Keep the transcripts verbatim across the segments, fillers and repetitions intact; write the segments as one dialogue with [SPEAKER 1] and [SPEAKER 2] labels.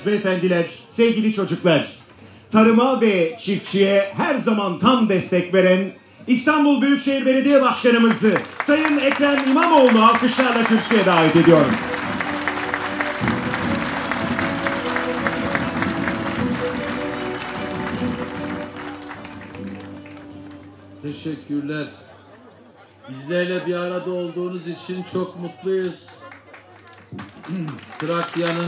[SPEAKER 1] Beyefendiler, sevgili çocuklar, tarıma ve çiftçiye her zaman tam destek veren İstanbul Büyükşehir Belediye Başkanımızı Sayın Ekrem İmamoğlu alkışlarla kürsüye davet ediyorum.
[SPEAKER 2] Teşekkürler. Bizlerle bir arada olduğunuz için çok mutluyuz. Trakya'nın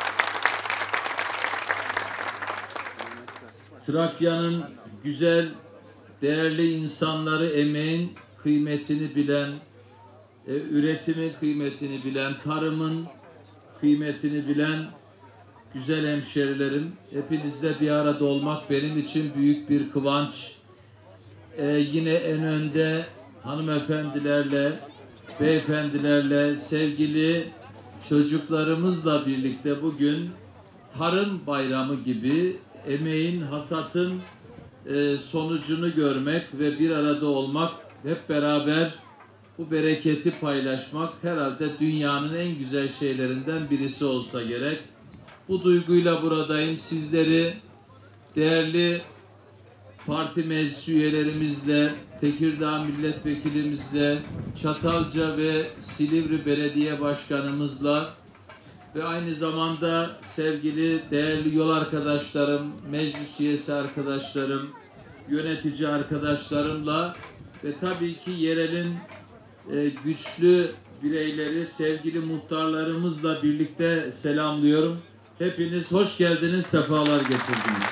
[SPEAKER 2] Trakya'nın güzel, değerli insanları, emeğin kıymetini bilen, e, üretimin kıymetini bilen, tarımın kıymetini bilen güzel hemşerilerim, hepinizle bir arada olmak benim için büyük bir kıvanç. Ee, yine en önde hanımefendilerle, beyefendilerle, sevgili çocuklarımızla birlikte bugün Tarım Bayramı gibi emeğin, hasatın e, sonucunu görmek ve bir arada olmak, hep beraber bu bereketi paylaşmak herhalde dünyanın en güzel şeylerinden birisi olsa gerek. Bu duyguyla buradayım. Sizleri değerli parti meclis üyelerimizle, Tekirdağ milletvekilimizle, Çatalca ve Silivri Belediye Başkanımızla ve aynı zamanda sevgili değerli yol arkadaşlarım, meclis üyesi arkadaşlarım, yönetici arkadaşlarımla ve tabii ki yerelin e, güçlü bireyleri, sevgili muhtarlarımızla birlikte selamlıyorum. Hepiniz hoş geldiniz, sefalar getirdiniz.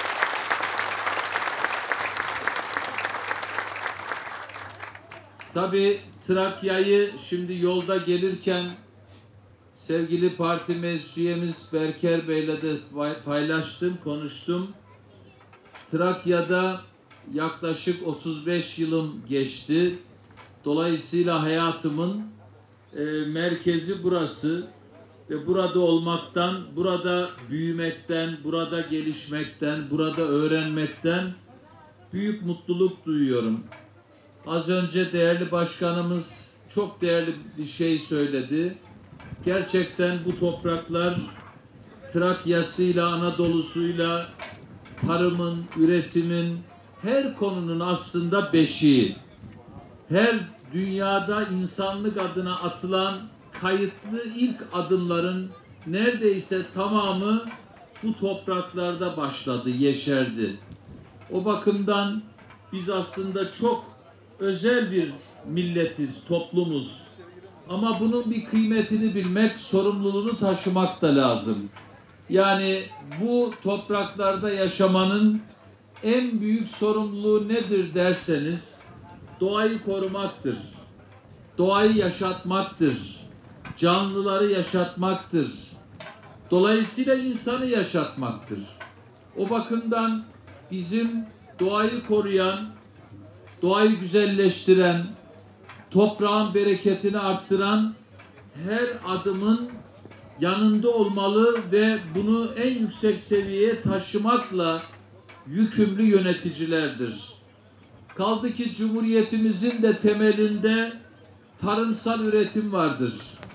[SPEAKER 2] Tabii Trakya'yı şimdi yolda gelirken sevgili parti meclis üyemiz Berker Bey'le de paylaştım, konuştum. Trakya'da yaklaşık otuz beş yılım geçti. Dolayısıyla hayatımın e, merkezi burası ve burada olmaktan, burada büyümekten, burada gelişmekten, burada öğrenmekten büyük mutluluk duyuyorum. Az önce değerli başkanımız çok değerli bir şey söyledi. Gerçekten bu topraklar Trakya'sıyla, Anadolu'suyla, tarımın, üretimin, her konunun aslında beşiği. Her dünyada insanlık adına atılan kayıtlı ilk adımların neredeyse tamamı bu topraklarda başladı, yeşerdi. O bakımdan biz aslında çok özel bir milletiz, toplumuz. Ama bunun bir kıymetini bilmek, sorumluluğunu taşımak da lazım. Yani bu topraklarda yaşamanın en büyük sorumluluğu nedir derseniz, doğayı korumaktır. Doğayı yaşatmaktır. Canlıları yaşatmaktır. Dolayısıyla insanı yaşatmaktır. O bakımdan bizim doğayı koruyan, doğayı güzelleştiren, toprağın bereketini arttıran her adımın yanında olmalı ve bunu en yüksek seviyeye taşımakla yükümlü yöneticilerdir. Kaldı ki Cumhuriyetimizin de temelinde tarımsal üretim vardır.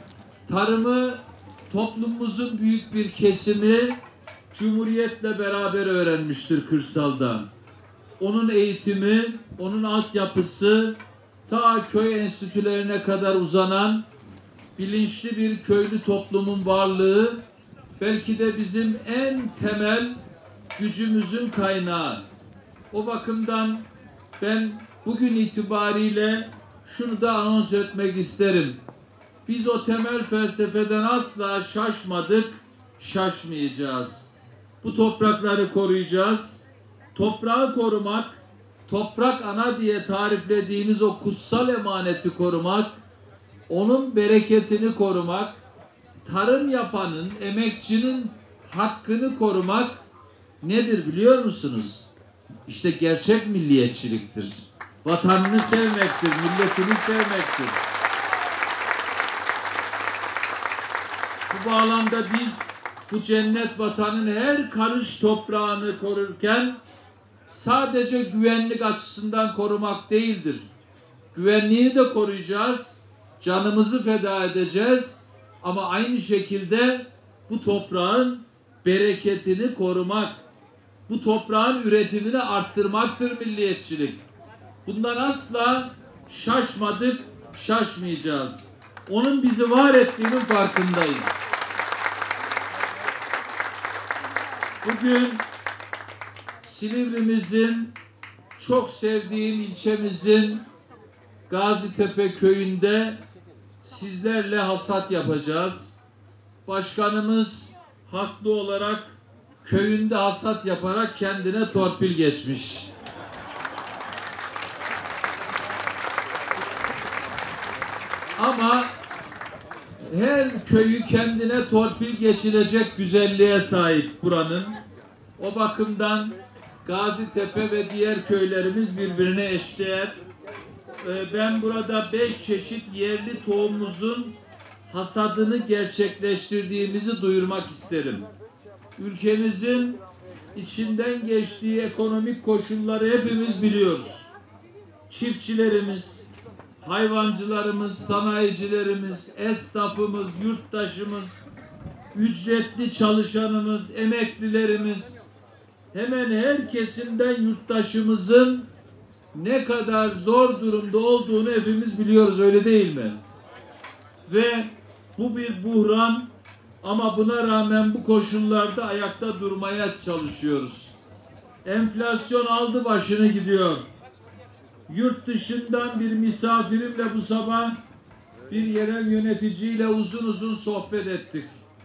[SPEAKER 2] Tarımı toplumumuzun büyük bir kesimi Cumhuriyetle beraber öğrenmiştir kırsalda. Onun eğitimi, onun altyapısı ta köy enstitülerine kadar uzanan bilinçli bir köylü toplumun varlığı belki de bizim en temel gücümüzün kaynağı. O bakımdan ben bugün itibariyle şunu da anons etmek isterim. Biz o temel felsefeden asla şaşmadık, şaşmayacağız. Bu toprakları koruyacağız. Toprağı korumak, toprak ana diye tariflediğimiz o kutsal emaneti korumak, onun bereketini korumak, tarım yapanın, emekçinin hakkını korumak nedir biliyor musunuz? İşte gerçek milliyetçiliktir. Vatanını sevmektir, milletini sevmektir. Bu bağlamda biz bu cennet vatanın her karış toprağını korurken sadece güvenlik açısından korumak değildir. Güvenliğini de koruyacağız, canımızı feda edeceğiz ama aynı şekilde bu toprağın bereketini korumak, bu toprağın üretimini arttırmaktır milliyetçilik. Bundan asla şaşmadık, şaşmayacağız. Onun bizi var ettiğinin farkındayız. Bugün Silivri'mizin, çok sevdiğim ilçemizin Gazitepe köyünde sizlerle hasat yapacağız. Başkanımız haklı olarak köyünde hasat yaparak kendine torpil geçmiş. Ama her köyü kendine torpil geçirecek güzelliğe sahip buranın. O bakımdan Gazitepe ve diğer köylerimiz birbirine eşdeğer. Ben burada beş çeşit yerli tohumumuzun hasadını gerçekleştirdiğimizi duyurmak isterim. Ülkemizin içinden geçtiği ekonomik koşulları hepimiz biliyoruz. Çiftçilerimiz, hayvancılarımız, sanayicilerimiz, esnafımız, yurttaşımız, ücretli çalışanımız, emeklilerimiz, hemen her kesimden yurttaşımızın ne kadar zor durumda olduğunu hepimiz biliyoruz, öyle değil mi? Ve bu bir buhran, ama buna rağmen bu koşullarda ayakta durmaya çalışıyoruz. Enflasyon aldı başını gidiyor. Yurt dışından bir misafirimle bu sabah bir yerel yöneticiyle uzun uzun sohbet ettik.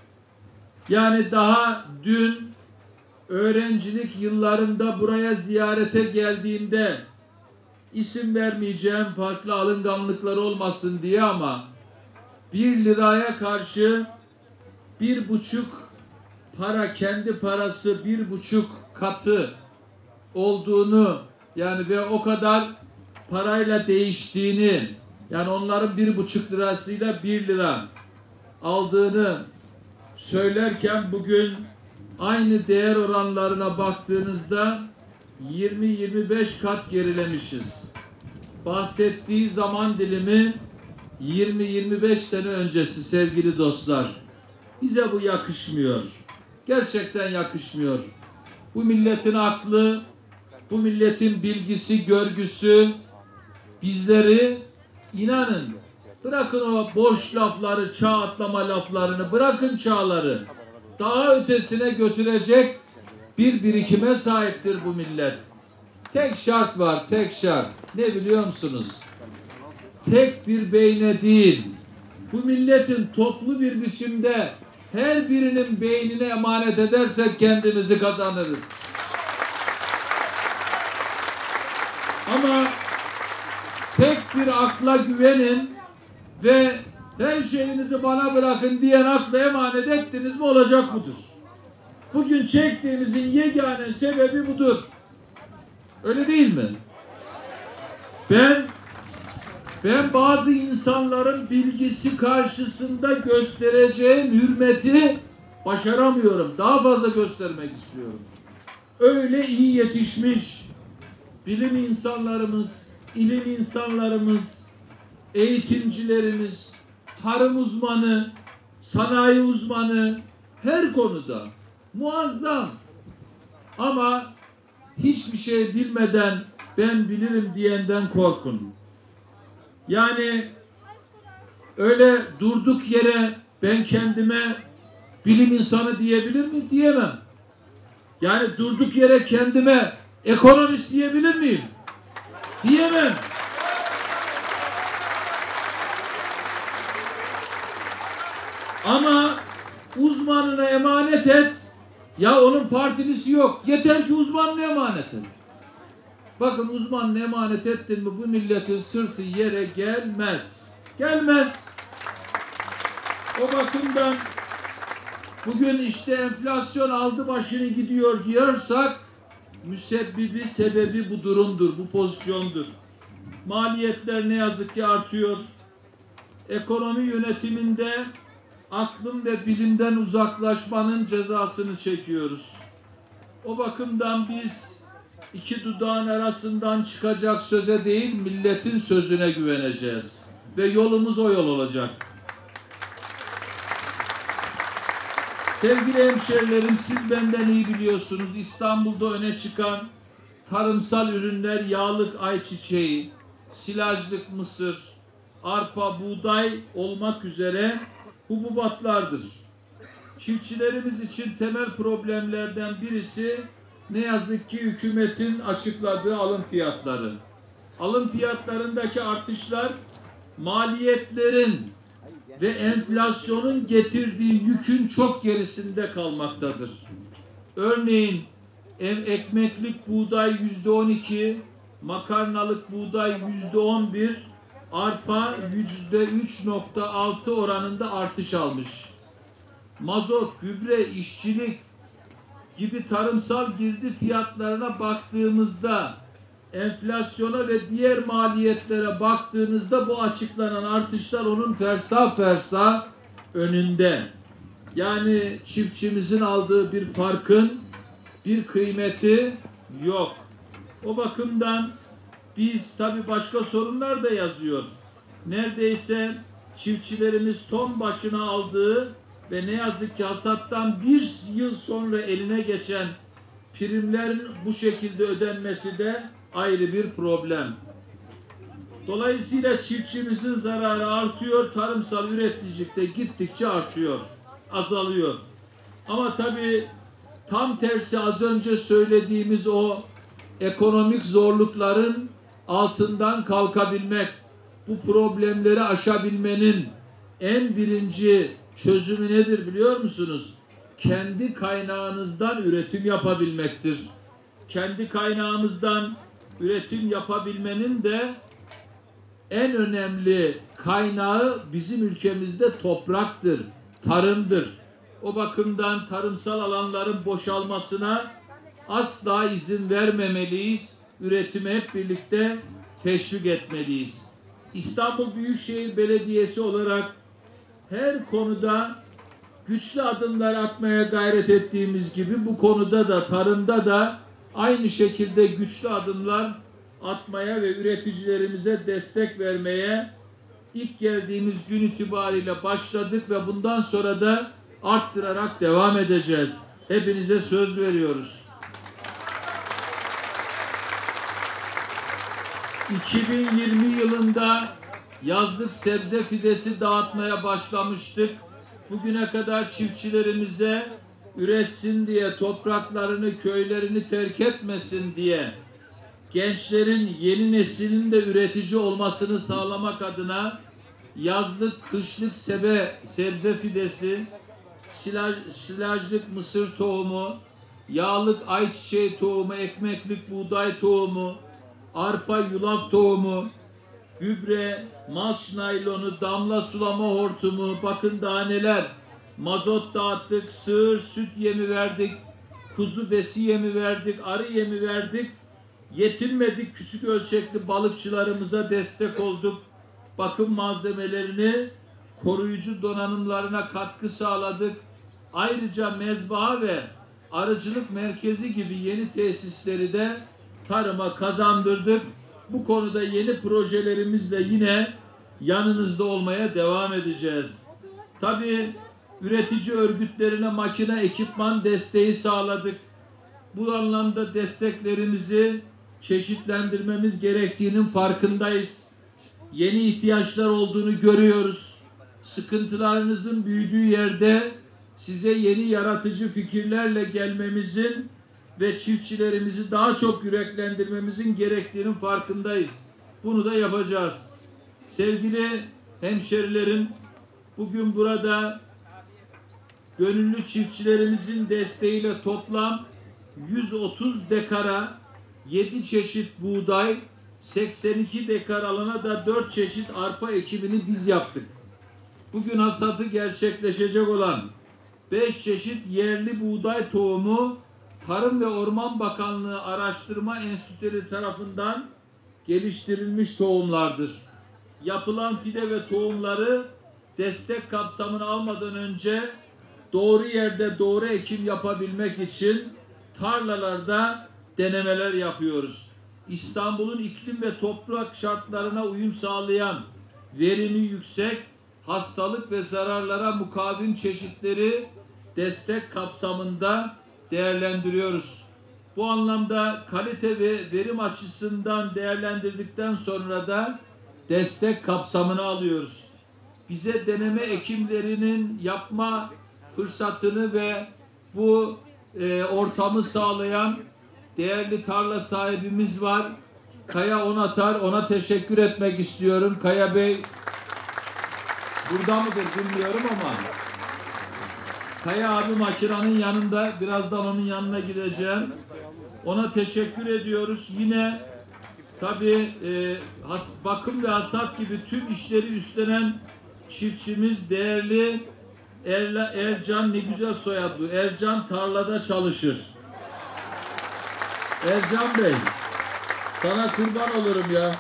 [SPEAKER 2] Yani daha dün öğrencilik yıllarında buraya ziyarete geldiğimde, isim vermeyeceğim farklı alınganlıklar olmasın diye, ama bir liraya karşı bir buçuk para, kendi parası bir buçuk katı olduğunu, yani ve o kadar parayla değiştiğini, yani onların bir buçuk lirasıyla bir lira aldığını söylerken, bugün aynı değer oranlarına baktığınızda yirmi yirmi beş kat gerilemişiz. Bahsettiği zaman dilimi yirmi yirmi beş sene öncesi sevgili dostlar. Bize bu yakışmıyor. Gerçekten yakışmıyor. Bu milletin aklı, bu milletin bilgisi, görgüsü bizleri, inanın, bırakın o boş lafları, çağ atlama laflarını, bırakın çağları, daha ötesine götürecek bir birikime sahiptir bu millet. Tek şart var, tek şart. Ne biliyor musunuz? Tek bir beyne değil, bu milletin toplu bir biçimde her birinin beynine emanet edersek kendimizi kazanırız. Ama tek bir akla güvenin ve her şeyinizi bana bırakın diyen akla emanet ettiniz mi olacak budur. Bugün çektiğimizin yegane sebebi budur. Öyle değil mi? Ben ben bazı insanların bilgisi karşısında göstereceğim hürmeti başaramıyorum. Daha fazla göstermek istiyorum. Öyle iyi yetişmiş bilim insanlarımız, ilim insanlarımız, eğitimcilerimiz, tarım uzmanı, sanayi uzmanı, her konuda muazzam. Ama hiçbir şey bilmeden ben bilirim diyenden korkun. Yani öyle durduk yere ben kendime bilim insanı diyebilir miyim? Diyemem. Yani durduk yere kendime ekonomist diyebilir miyim? Diyemem. Ama uzmanına emanet et. Ya onun partilisi yok. Yeter ki uzmanına emanet et. Bakın, uzmanına emanet ettin mi bu milletin sırtı yere gelmez. Gelmez. O bakımdan bugün işte enflasyon aldı başını gidiyor diyorsak, müsebbibi, sebebi bu durumdur, bu pozisyondur. Maliyetler ne yazık ki artıyor. Ekonomi yönetiminde aklın ve bilimden uzaklaşmanın cezasını çekiyoruz. O bakımdan biz iki dudağın arasından çıkacak söze değil, milletin sözüne güveneceğiz. Ve yolumuz o yol olacak. Sevgili hemşerilerim, siz benden iyi biliyorsunuz. İstanbul'da öne çıkan tarımsal ürünler yağlık ayçiçeği, silajlık mısır, arpa, buğday olmak üzere hububatlardır. Çiftçilerimiz için temel problemlerden birisi ne yazık ki hükümetin açıkladığı alım fiyatları. Alım fiyatlarındaki artışlar maliyetlerin ve enflasyonun getirdiği yükün çok gerisinde kalmaktadır. Örneğin ekmeklik buğday yüzde on iki, makarnalık buğday yüzde on bir, arpa yüzde üç nokta altı oranında artış almış. Mazot, gübre, işçilik gibi tarımsal girdi fiyatlarına baktığımızda, enflasyona ve diğer maliyetlere baktığınızda bu açıklanan artışlar onun fersah fersah önünde. Yani çiftçimizin aldığı bir farkın bir kıymeti yok. O bakımdan biz tabii başka sorunlar da yazıyor. Neredeyse çiftçilerimiz ton başına aldığı ve ne yazık ki hasattan bir yıl sonra eline geçen primlerin bu şekilde ödenmesi de ayrı bir problem. Dolayısıyla çiftçimizin zararı artıyor, tarımsal üreticilik de gittikçe artıyor, azalıyor. Ama tabii tam tersi az önce söylediğimiz o ekonomik zorlukların altından kalkabilmek, bu problemleri aşabilmenin en birinci çözümü nedir biliyor musunuz? Kendi kaynağınızdan üretim yapabilmektir. Kendi kaynağımızdan üretim yapabilmenin de en önemli kaynağı bizim ülkemizde topraktır, tarımdır. O bakımdan tarımsal alanların boşalmasına asla izin vermemeliyiz. Üretimi hep birlikte teşvik etmeliyiz. İstanbul Büyükşehir Belediyesi olarak her konuda güçlü adımlar atmaya gayret ettiğimiz gibi bu konuda da, tarımda da aynı şekilde güçlü adımlar atmaya ve üreticilerimize destek vermeye ilk geldiğimiz gün itibariyle başladık ve bundan sonra da arttırarak devam edeceğiz. Hepinize söz veriyoruz. iki bin yirmi yılında yazlık sebze fidesi dağıtmaya başlamıştık. Bugüne kadar çiftçilerimize üretsin diye, topraklarını, köylerini terk etmesin diye, gençlerin, yeni neslinin de üretici olmasını sağlamak adına yazlık, kışlık sebe, sebze fidesi, silaj, silajlık mısır tohumu, yağlık ayçiçeği tohumu, ekmeklik buğday tohumu, arpa yulaf tohumu, gübre, malç naylonu, damla sulama hortumu, bakın daha neler, mazot dağıttık, sığır süt yemi verdik, kuzu besi yemi verdik, arı yemi verdik, yetinmedik, küçük ölçekli balıkçılarımıza destek olduk, bakım malzemelerini, koruyucu donanımlarına katkı sağladık. Ayrıca mezbaha ve arıcılık merkezi gibi yeni tesisleri de tarıma kazandırdık. Bu konuda yeni projelerimizle yine yanınızda olmaya devam edeceğiz. Tabii üretici örgütlerine makine, ekipman desteği sağladık. Bu anlamda desteklerimizi çeşitlendirmemiz gerektiğinin farkındayız. Yeni ihtiyaçlar olduğunu görüyoruz. Sıkıntılarınızın büyüdüğü yerde size yeni yaratıcı fikirlerle gelmemizin ve çiftçilerimizi daha çok yüreklendirmemizin gerektiğinin farkındayız. Bunu da yapacağız. Sevgili hemşerilerim, bugün burada gönüllü çiftçilerimizin desteğiyle toplam yüz otuz dekara yedi çeşit buğday, seksen iki dekar alana da dört çeşit arpa ekimini biz yaptık. Bugün hasadı gerçekleşecek olan beş çeşit yerli buğday tohumu Tarım ve Orman Bakanlığı Araştırma Enstitüleri tarafından geliştirilmiş tohumlardır. Yapılan fide ve tohumları destek kapsamını almadan önce doğru yerde doğru ekim yapabilmek için tarlalarda denemeler yapıyoruz. İstanbul'un iklim ve toprak şartlarına uyum sağlayan, verimi yüksek, hastalık ve zararlara mukavim çeşitleri destek kapsamında değerlendiriyoruz. Bu anlamda kalite ve verim açısından değerlendirdikten sonra da destek kapsamını alıyoruz. Bize deneme ekimlerinin yapma fırsatını ve bu e, ortamı sağlayan değerli tarla sahibimiz var. Kaya Onatar, ona teşekkür etmek istiyorum. Kaya Bey burada mıdır bilmiyorum ama Kaya abi makinenin yanında, birazdan onun yanına gideceğim. Ona teşekkür ediyoruz. Yine tabii e, has, bakım ve hasat gibi tüm işleri üstlenen çiftçimiz değerli Erla, Ercan, ne güzel soyadı. Ercan tarlada çalışır. Ercan Bey, sana kurban olurum ya.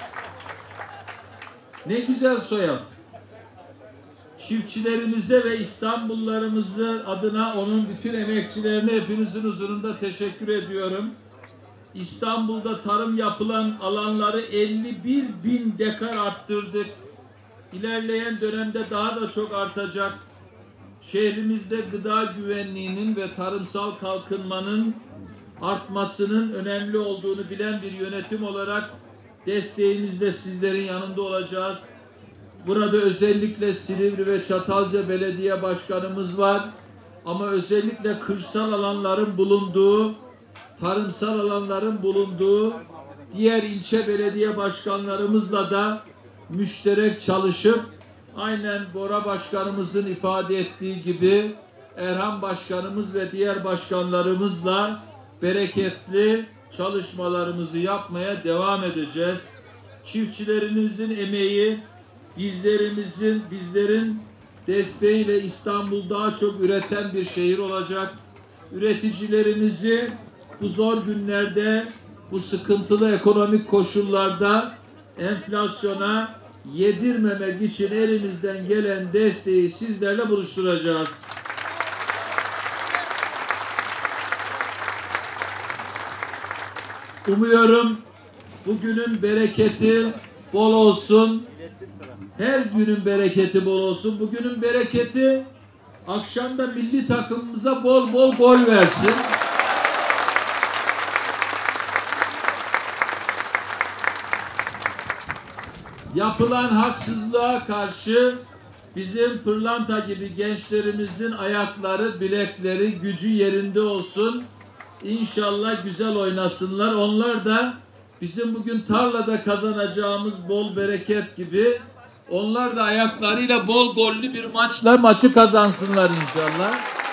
[SPEAKER 2] Ne güzel soyad. Çiftçilerimize ve İstanbullularımızın adına onun bütün emekçilerine hepinizin huzurunda teşekkür ediyorum. İstanbul'da tarım yapılan alanları elli bir bin dekar arttırdık. İlerleyen dönemde daha da çok artacak. Şehrimizde gıda güvenliğinin ve tarımsal kalkınmanın artmasının önemli olduğunu bilen bir yönetim olarak desteğinizle sizlerin yanında olacağız. Burada özellikle Silivri ve Çatalca Belediye Başkanımız var. Ama özellikle kırsal alanların bulunduğu, tarımsal alanların bulunduğu diğer ilçe belediye başkanlarımızla da müşterek çalışıp aynen Bora Başkanımızın ifade ettiği gibi Erhan Başkanımız ve diğer başkanlarımızla bereketli çalışmalarımızı yapmaya devam edeceğiz. Çiftçilerimizin emeği, bizlerimizin, bizlerin desteğiyle İstanbul daha çok üreten bir şehir olacak. Üreticilerimizi bu zor günlerde, bu sıkıntılı ekonomik koşullarda enflasyona yedirmemek için elimizden gelen desteği sizlerle buluşturacağız. Umuyorum bugünün bereketi bol olsun. Her günün bereketi bol olsun. Bugünün bereketi akşamda milli takımımıza bol bol gol versin. Yapılan haksızlığa karşı bizim pırlanta gibi gençlerimizin ayakları, bilekleri, gücü yerinde olsun. İnşallah güzel oynasınlar. Onlar da bizim bugün tarlada kazanacağımız bol bereket gibi onlar da ayaklarıyla bol gollü bir maçla maçı kazansınlar inşallah.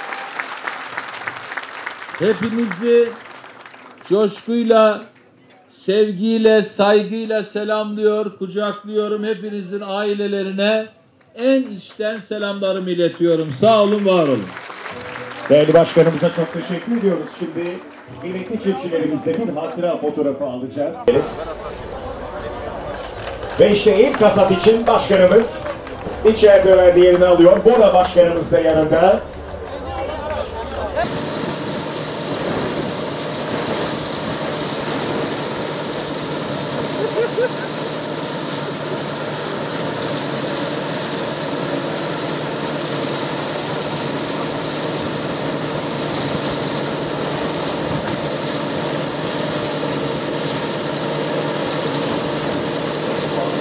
[SPEAKER 2] Hepinizi coşkuyla, sevgiyle, saygıyla selamlıyor, kucaklıyorum. Hepinizin ailelerine en içten selamlarımı iletiyorum. Sağ olun, var olun.
[SPEAKER 1] Değerli başkanımıza çok teşekkür ediyoruz. Şimdi kıymetli çiftçilerimizle bir hatıra fotoğrafı alacağız. Ve işte ilk hasat için başkanımız içeride verdiği yerini alıyor. Bora başkanımız da yanında.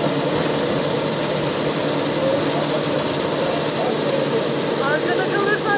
[SPEAKER 3] Arkada kalırsa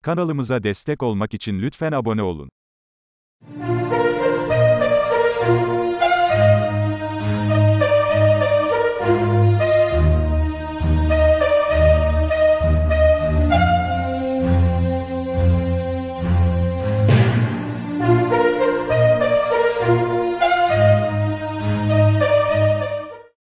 [SPEAKER 3] Kanalımıza destek olmak için lütfen abone olun.